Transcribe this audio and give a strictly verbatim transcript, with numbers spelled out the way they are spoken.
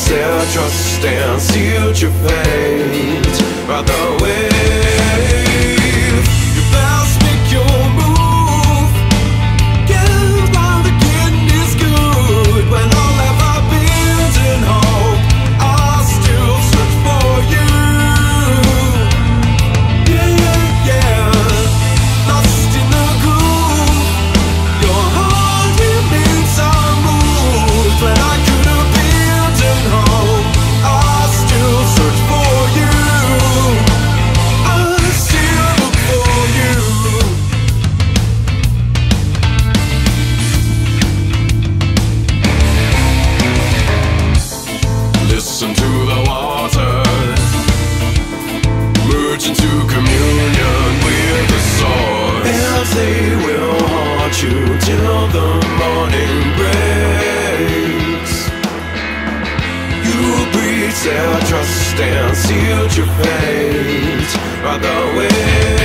their trust and sealed your fate by the way. You best make your move. Get while the getting is good. When all have abandoned hope, I'll still search for you. Yeah, yeah, yeah. Lost in the groove, your heart remains unmoved. When I could abandon hope, I'll still search for you. I'll still look for you. Listen to the waters, merge into communion with the source, and they will haunt you till the morning breaks. You breathed their trust and sealed your fate by the way.